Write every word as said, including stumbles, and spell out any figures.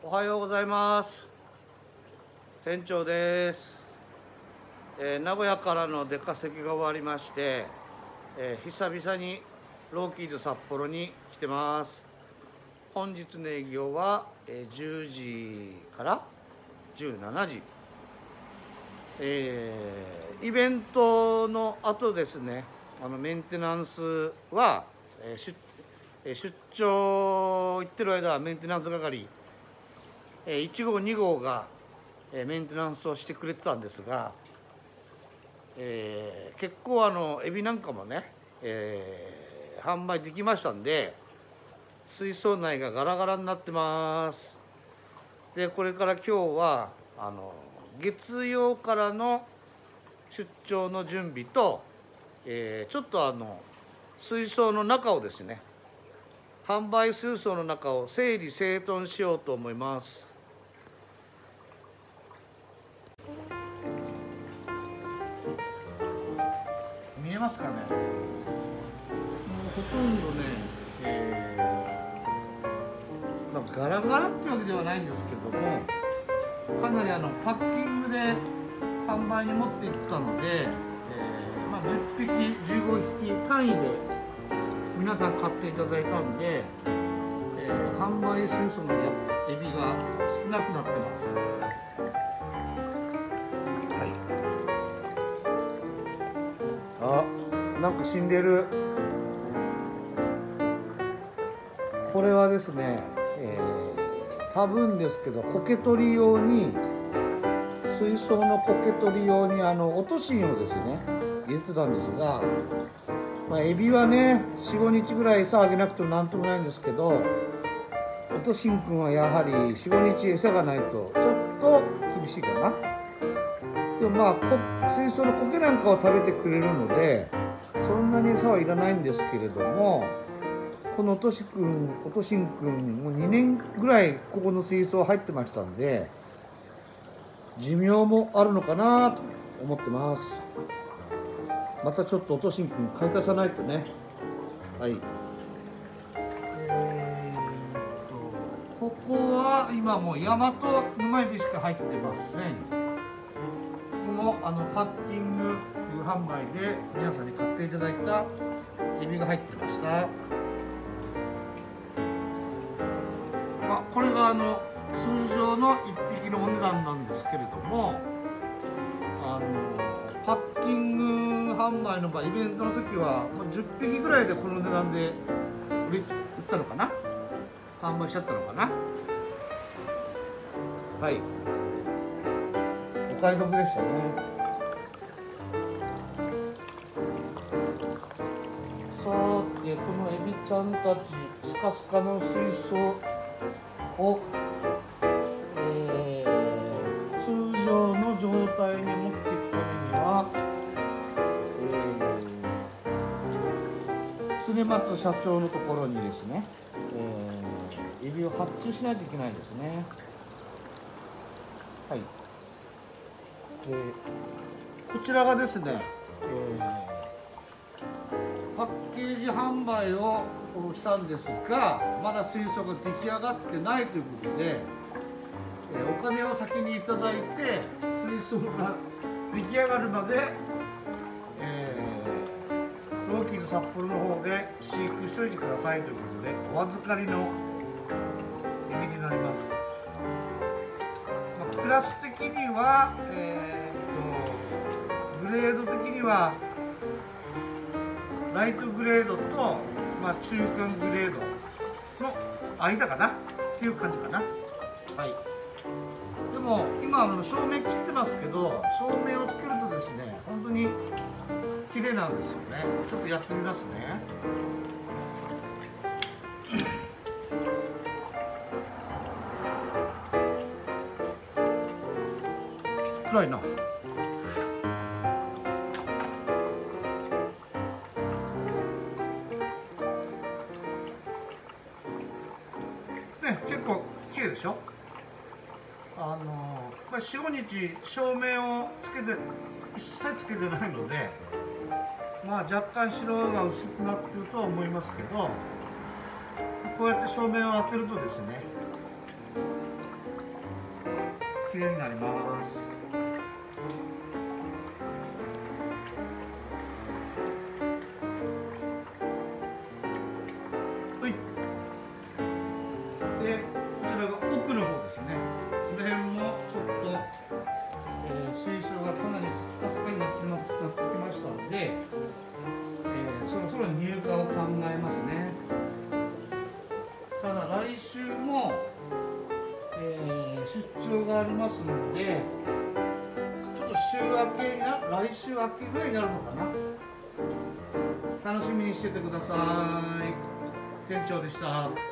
おはようございます。店長です。えー、名古屋からの出稼ぎが終わりまして、えー、久々にローキーズ札幌に来てます。本日の営業は、えー、じゅうじからじゅうしちじ、えー、イベントの後ですね、あのメンテナンスは、えー、出, 出張行ってる間はメンテナンス係いち号に号がメンテナンスをしてくれてたんですが、えー、結構あのエビなんかもね、えー、販売できましたんで、水槽内がガラガラになってます。でこれから今日はあの月曜からの出張の準備と、えー、ちょっとあの水槽の中をですね、販売水槽の中を整理整頓しようと思います。見えますかね。もうほとんどね、えーまあ、ガラガラってわけではないんですけども、かなりあのパッキングで販売に持っていったので、えーまあ、じゅっぴきじゅうごひき単位で皆さん買っていただいたんで、えー、販売水槽のエビが少なくなってます。あ、なんか死んでる。これはですね、えー、多分ですけど苔取り用に、水槽の苔取り用にあの落としんをですね入れてたんですが、まあ、エビはねよん、ごにちぐらい餌あげなくてもなんともないんですけど、落としんくんはやはりよん、ごにち餌がないとちょっと厳しいかな。でもまあ水槽の苔なんかを食べてくれるのでそんなに餌はいらないんですけれども、このおとしくん、おとしんくんもうにねんぐらいここの水槽入ってましたんで、寿命もあるのかなと思ってます。またちょっとおとしんくん買い足さないとね。はい。えー、っとここは今もうヤマトヌマエビしか入ってません。もあのパッキング販売で皆さんに買っていただいたエビが入ってました。まあ、これがあの通常のいっぴきのお値段なんですけれども、あのパッキング販売の場合イベントの時はじゅっぴきぐらいでこの値段で売り売ったのかな、販売しちゃったのかな。はい、お買い得でしたね。さてこのエビちゃんたちスカスカの水槽を、えー、通常の状態に持っていくためには、えー、常松社長のところにですね、えー、エビを発注しないといけないんですね。はい。でこちらがですね、えーパッケージ販売をしたんですが、まだ水槽が出来上がってないということで、えお金を先にいただいて水槽が出来上がるまで、えー、ローキーズ札幌の方で飼育しといてくださいということでお預かりのエビになります。まあ、クラス的には、えー、とグレード的にはライトグレードと、まあ、中間グレードの間かなっていう感じかな。はい。でも今あの照明切ってますけど、照明をつけるとですね本当に綺麗なんですよね。ちょっとやってみますね。ちょっと暗いな。結構綺麗でしょ。あのこれよん、ごにち照明をつけて一切つけてないので、まあ若干白が薄くなってるとは思いますけど、こうやって照明を当てるとですね、 綺麗になります。はい。で、こちらが奥の方ですね。この辺もちょっと、えー、水槽がかなりスッカスカになってますなってきましたので、えー、そろそろ入荷を考えますね。ただ来週も、えー、出張がありますので、ちょっと週明けにな来週明けぐらいになるのかな。楽しみにしててください。店長でした。